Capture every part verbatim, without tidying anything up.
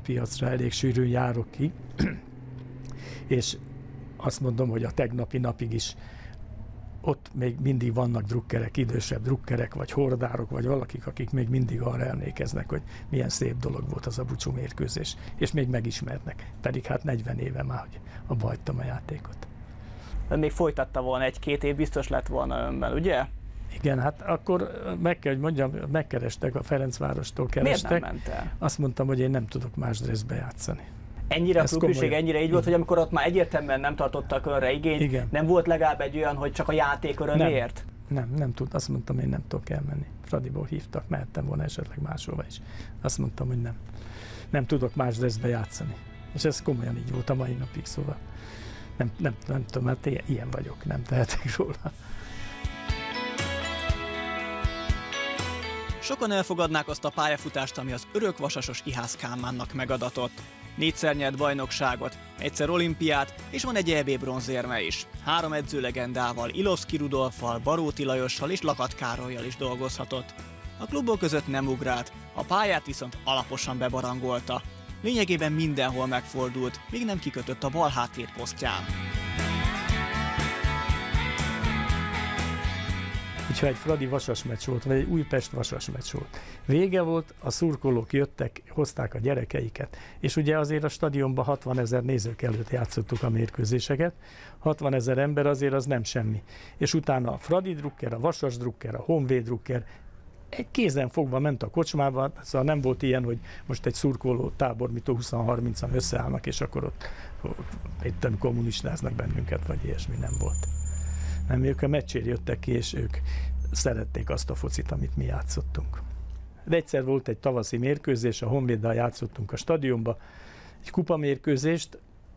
piacra elég sűrűn járok ki, és azt mondom, hogy a tegnapi napig is ott még mindig vannak drukkerek, idősebb drukkerek, vagy hordárok, vagy valakik, akik még mindig arra emlékeznek, hogy milyen szép dolog volt az a búcsú mérkőzés, és még megismernek. Pedig hát negyven éve már, hogy abba hagytam a játékot. Ön még folytatta volna egy-két év, biztos lett volna önben, ugye? Igen, hát akkor meg kell, hogy mondjam, megkerestek, a Ferencvárostól kerestek. Miért nem ment el? Azt mondtam, hogy én nem tudok más dresszbe játszani. Ennyire Ez a klubhűség, komolyan. ennyire így volt, hogy amikor ott már egyértelműen nem tartottak önre igényt, Igen. nem volt legalább egy olyan, hogy csak a játék öröméért? Nem, nem tud. Azt mondtam, én nem tudok elmenni. Fradiból hívtak, mehettem volna esetleg máshova is. Azt mondtam, hogy nem. Nem tudok más dresszbe játszani. És ez komolyan így volt a mai napig, szóval nem, nem, nem tudom, hát ilyen vagyok, nem tehetek róla. Sokan elfogadnák azt a pályafutást, ami az örök vasasos Ihász Kálmánnak megadatott. Négyszer nyert bajnokságot, egyszer olimpiát, és van egy é bé bronzérme is. Három edzőlegendával, Ilovszki Rudolffal, Baróti Lajossal és Lakat Károllyal is dolgozhatott. A klubok között nem ugrált, a pályát viszont alaposan bebarangolta. Lényegében mindenhol megfordult, míg nem kikötött a bal háttérposztján. Hogyha egy Fradi Vasas meccs volt, vagy egy Újpest Vasas meccs volt. Vége volt, a szurkolók jöttek, hozták a gyerekeiket, és ugye azért a stadionban hatvanezer nézők előtt játszottuk a mérkőzéseket, hatvanezer ember azért az nem semmi. És utána a Fradi drukker, a Vasas drukker, a Honvéd drukker, egy kézen fogva ment a kocsmába, szóval nem volt ilyen, hogy most egy szurkoló tábor, mit húsz-harmincan összeállnak, és akkor ott, ott itt kommunistáznak bennünket, vagy ilyesmi nem volt. Nem, ők a meccsért jöttek ki, és ők szerették azt a focit, amit mi játszottunk. De egyszer volt egy tavaszi mérkőzés, a Honvéddal játszottunk a stadionba, egy kupamérkőzést,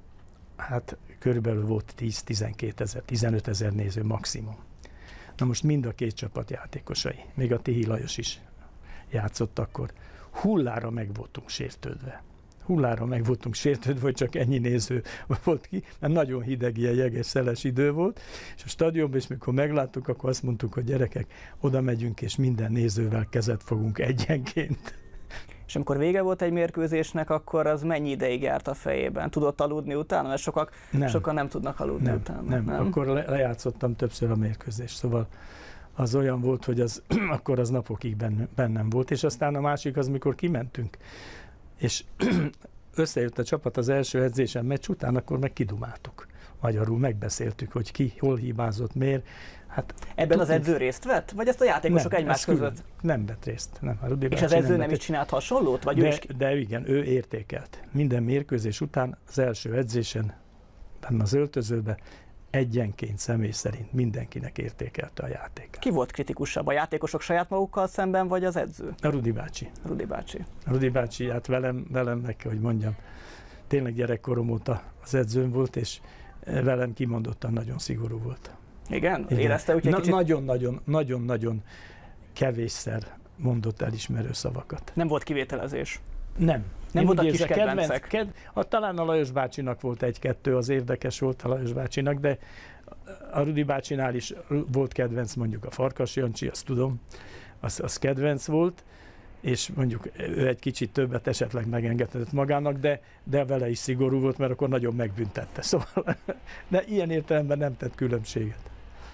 hát körülbelül volt tíz-tizenkét ezer, tizenöt ezer néző maximum. Na most mind a két csapat játékosai, még a Tihi Lajos is játszott akkor, hullára meg voltunk sértődve. Hullára meg voltunk sértődve, hogy csak ennyi néző volt ki, mert nagyon hideg, ilyen jeges, szeles idő volt, és a stadionban is, mikor megláttuk, akkor azt mondtuk, hogy gyerekek, oda megyünk, és minden nézővel kezet fogunk egyenként. És amikor vége volt egy mérkőzésnek, akkor az mennyi ideig járt a fejében? Tudott aludni utána? Mert sokak nem, sokan nem tudnak aludni nem, utána. Nem, nem, akkor le, lejátszottam többször a mérkőzést, szóval az olyan volt, hogy az, akkor az napokig bennem, bennem volt, és aztán a másik az, mikor kimentünk, és összejött a csapat az első edzésen meccs után, akkor meg kidumáltuk. Magyarul megbeszéltük, hogy ki, hol hibázott, miért. Hát, ebben az edző részt vett? Vagy ezt a játékosok nem, egymás között? Külön, nem vett részt. Nem, a Rudi és bácsi az edző nem, nem is csinált hasonlót? Vagy de, ő is... de igen, ő értékelt. Minden mérkőzés után az első edzésen, benne az öltözőbe, egyenként személy szerint mindenkinek értékelte a játékát. Ki volt kritikusabb? A játékosok saját magukkal szemben, vagy az edző? A Rudi bácsi. Rudi bácsi. A Rudi bácsi, hát velem, velem meg kell, hogy mondjam, tényleg gyerekkorom óta az edzőm volt, és velem kimondottan nagyon szigorú volt. Igen? Igen. Érezte úgy egy Na, kicsit... Nagyon-nagyon, nagyon-nagyon kevésszer mondott elismerő szavakat. Nem volt kivételezés? Nem. Nem voltak kis kedvencek? Ked, a, talán a Lajos bácsinak volt egy-kettő, az érdekes volt a Lajos bácsinak, de a Rudi bácsinál is volt kedvenc, mondjuk a Farkas Jancsi, azt tudom, az, az kedvenc volt, és mondjuk ő egy kicsit többet esetleg megengedhetett magának, de, de vele is szigorú volt, mert akkor nagyon megbüntette. Szóval, de ilyen értelemben nem tett különbséget.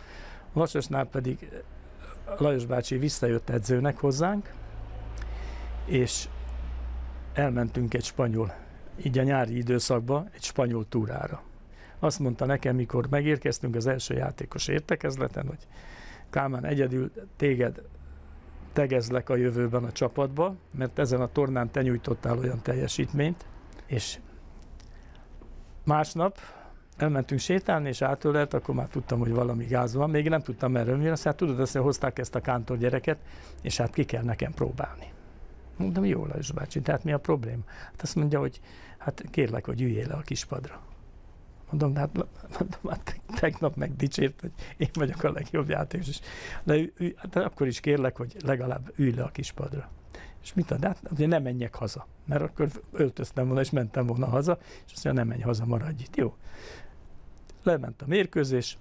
A Vasasnál pedig Lajos bácsi visszajött edzőnek hozzánk, és elmentünk egy spanyol, így a nyári időszakban, egy spanyol túrára. Azt mondta nekem, mikor megérkeztünk az első játékos értekezleten, hogy Kálmán, egyedül téged tegezlek a jövőben a csapatba, mert ezen a tornán te nyújtottál olyan teljesítményt, és másnap elmentünk sétálni, és átölelt, akkor már tudtam, hogy valami gáz van, még nem tudtam merre jönni, aztán tudod, azt hozták ezt a Kántor gyereket, és hát ki kell nekem próbálni. Mondom, jó, Lajos bácsi, tehát mi a probléma? Hát azt mondja, hogy hát kérlek, hogy üljél le a kispadra. Mondom, hát, mondom, hát tegnap megdicsért, hogy én vagyok a legjobb játékos. De ü, hát akkor is kérlek, hogy legalább ülj le a kispadra. És mit ad? Hát ugye nem menjek haza, mert akkor öltöztem volna, és mentem volna haza, és azt mondja, nem menj haza, maradj itt. Jó. Lement a mérkőzés,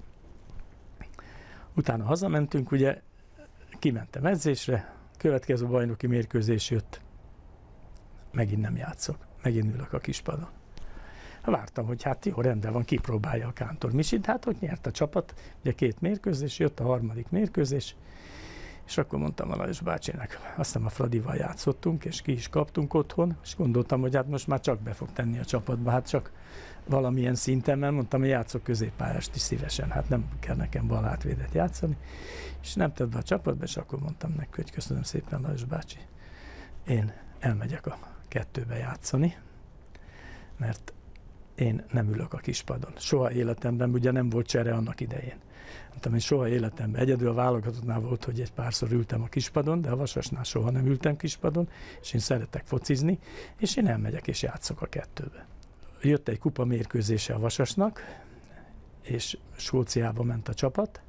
utána hazamentünk, ugye kimentem edzésre, következő bajnoki mérkőzés jött, megint nem játszok. megint ülök a kispadon. Vártam, hogy hát jó, rendben van, kipróbálja a Kántor Misit, hát hogy nyert a csapat, ugye két mérkőzés, jött a harmadik mérkőzés, és akkor mondtam a Lajos bácsinak, aztán a Fradival játszottunk, és ki is kaptunk otthon, és gondoltam, hogy hát most már csak be fog tenni a csapatba, hát csak valamilyen szinten, mert mondtam, hogy játszok középpályást is szívesen, hát nem kell nekem bal átvédet játszani, és nem tett be a csapatba, és akkor mondtam neki, hogy köszönöm szépen, Lajos bácsi, én elmegyek a kettőbe játszani, mert én nem ülök a kispadon. Soha életemben, ugye nem volt csere annak idején. Mondtam, hogy soha életemben. Egyedül a válogatottnál volt, hogy egy párszor ültem a kispadon, de a Vasasnál soha nem ültem kispadon, és én szeretek focizni, és én elmegyek és játszok a kettőbe. Jött egy kupa mérkőzése a Vasasnak, és Skóciába ment a csapat,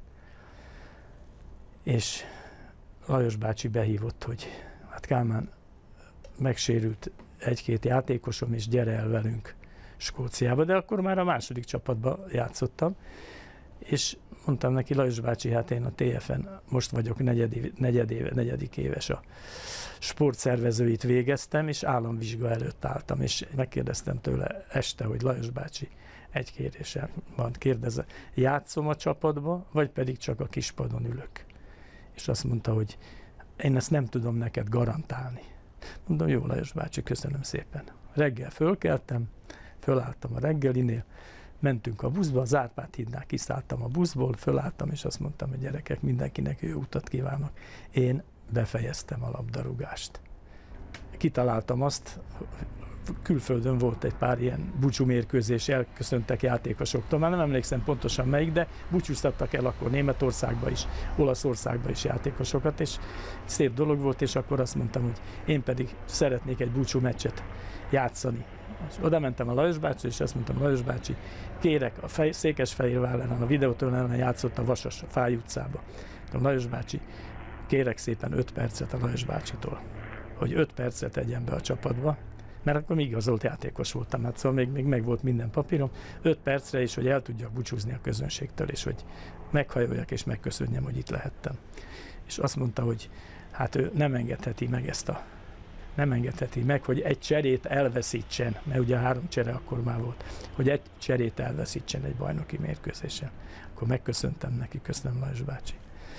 és Lajos bácsi behívott, hogy hát Kálmán, megsérült egy-két játékosom, és gyere el velünk Skóciába, de akkor már a második csapatban játszottam, és mondtam neki, Lajos bácsi, hát én a té ef-en most vagyok negyed, negyed éve, negyedik éves, a sportszervezőit végeztem, és államvizsga előtt álltam, és megkérdeztem tőle este, hogy Lajos bácsi, egy kérdésem van, kérdezze, játszom a csapatba, vagy pedig csak a kispadon ülök? És azt mondta, hogy én ezt nem tudom neked garantálni. Mondom, jó, Lajos bácsi, köszönöm szépen. Reggel fölkeltem, fölálltam a reggelinél, mentünk a buszba, az Árpád hídnál kiszálltam a buszból, fölálltam, és azt mondtam, hogy gyerekek, mindenkinek jó utat kívánok. Én befejeztem a labdarúgást. Kitaláltam azt, külföldön volt egy pár ilyen búcsúmérkőzés, elköszöntek játékosoktól, már nem emlékszem pontosan melyik, de búcsúztattak el akkor Németországba is, Olaszországba is játékosokat, és szép dolog volt, és akkor azt mondtam, hogy én pedig szeretnék egy búcsú meccset játszani. És oda mentem a Lajos bácsi, és azt mondtam, Lajos bácsi, kérek, a fej, Székesfehérvár ellen, a videótól ellen játszott a Vasas, a Fáj utcába. Mondtam, Lajos bácsi, kérek szépen öt percet a Lajos bácsitól, hogy öt percet tegyen be a csapatba, mert akkor még igazolt játékos voltam, hát szóval még, még meg volt minden papírom, öt percre is, hogy el tudjak búcsúzni a közönségtől, és hogy meghajoljak és megköszönjem, hogy itt lehettem. És azt mondta, hogy hát ő nem engedheti meg ezt a nem engedheti meg, hogy egy cserét elveszítsen, mert ugye három csere akkor már volt, hogy egy cserét elveszítsen egy bajnoki mérkőzésen. Akkor megköszöntem neki, köszönöm Lajos bácsi.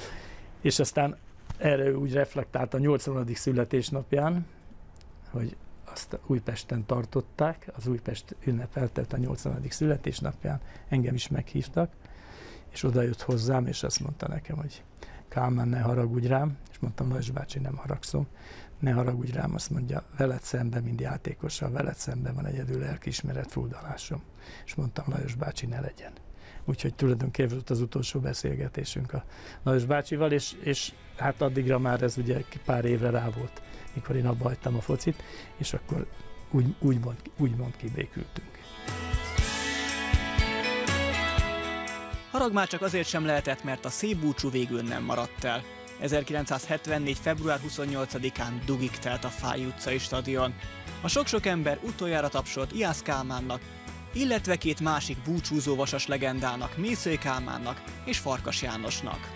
És aztán erre ő úgy reflektált a nyolcvanadik születésnapján, hogy azt Újpesten tartották, az Újpest ünnepelte a nyolcvanadik születésnapján, engem is meghívtak, és oda jött hozzám, és azt mondta nekem, hogy Kálmán, ne haragudj rám, és mondtam, Lajos bácsi, nem haragszom, ne haragudj rám, azt mondja, veled szemben, mind játékossal, veled szemben van egyedül lelkiismeret furdalásom. És mondtam, Lajos bácsi, ne legyen. Úgyhogy tulajdonképpen volt az utolsó beszélgetésünk a Lajos bácsival, és, és hát addigra már ez ugye pár évre rá volt, mikor én abba hagytam a focit, és akkor úgy, úgymond, úgymond kibékültünk. Harag már csak azért sem lehetett, mert a szép búcsú végül nem maradt el. ezerkilencszázhetvennégy. február huszonnyolcadikán dugig telt a Fáy utcai stadion. A sok-sok ember utoljára tapsolt Ihász Kálmánnak, illetve két másik búcsúzó vasas legendának, Mészöly Kálmánnak és Farkas Jánosnak.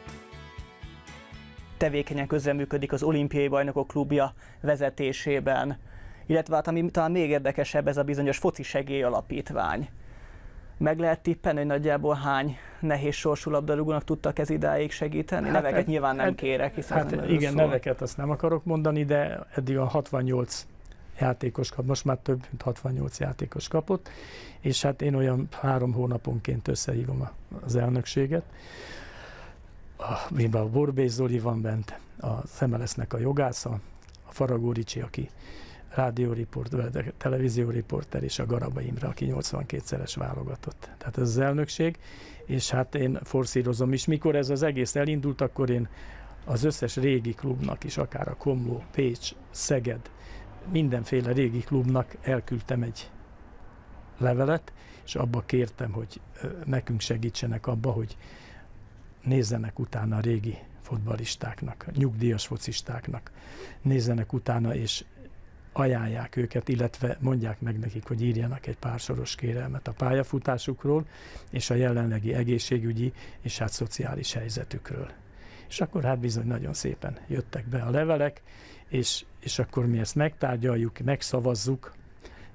Tevékenyen közreműködik az Olimpiai Bajnokok Klubja vezetésében, illetve hát ami talán még érdekesebb, ez a bizonyos foci segélyalapítvány. Meg lehet tippelni, hogy nagyjából hány nehéz sorsú labdarúgónak tudtak ez idáig segíteni? Hát neveket e, nyilván nem hát, kérek, hiszen hát nem igen, szól. Neveket azt nem akarok mondani, de eddig a hatvannyolc játékos kapott, most már több mint hatvannyolc játékos kapott, és hát én olyan három hónaponként összehívom az elnökséget. A, a Borbély Zoli van bent, az em el es-nek a jogásza, a Faragó Ricsi, aki rádióriporter, televízióriporter, és a Garaba Imre, aki nyolcvankétszeres válogatott. Tehát ez az elnökség, és hát én forszírozom is. Mikor ez az egész elindult, akkor én az összes régi klubnak is, akár a Komló, Pécs, Szeged, mindenféle régi klubnak elküldtem egy levelet, és abba kértem, hogy nekünk segítsenek abba, hogy nézzenek utána a régi fotballistáknak, nyugdíjas focistáknak, nézzenek utána, és ajánlják őket, illetve mondják meg nekik, hogy írjanak egy pár soros kérelmet a pályafutásukról, és a jelenlegi egészségügyi és hát szociális helyzetükről. És akkor hát bizony nagyon szépen jöttek be a levelek, és, és akkor mi ezt megtárgyaljuk, megszavazzuk,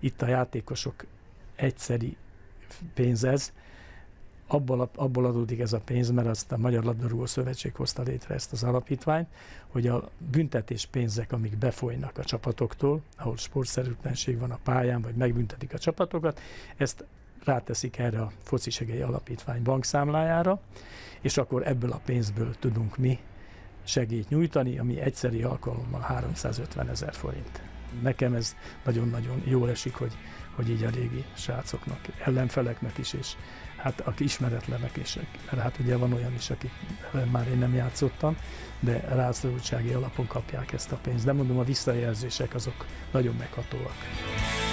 itt a játékosok egyszeri pénz ez, abból, abból adódik ez a pénz, mert azt a Magyar Labdarúgó Szövetség hozta létre ezt az alapítványt, hogy a büntetés pénzek, amik befolynak a csapatoktól, ahol sportszerűtlenség van a pályán, vagy megbüntetik a csapatokat, ezt ráteszik erre a Foci Segély Alapítvány bankszámlájára, és akkor ebből a pénzből tudunk mi segélyt nyújtani, ami egyszeri alkalommal háromszázötven ezer forint. Nekem ez nagyon-nagyon jól esik, hogy, hogy így a régi srácoknak, ellenfeleknek is, és hát aki ismeretlenek is, mert hát ugye van olyan is, akik már én nem játszottam, de rászorultsági alapon kapják ezt a pénzt. De mondom, a visszajelzések azok nagyon meghatóak.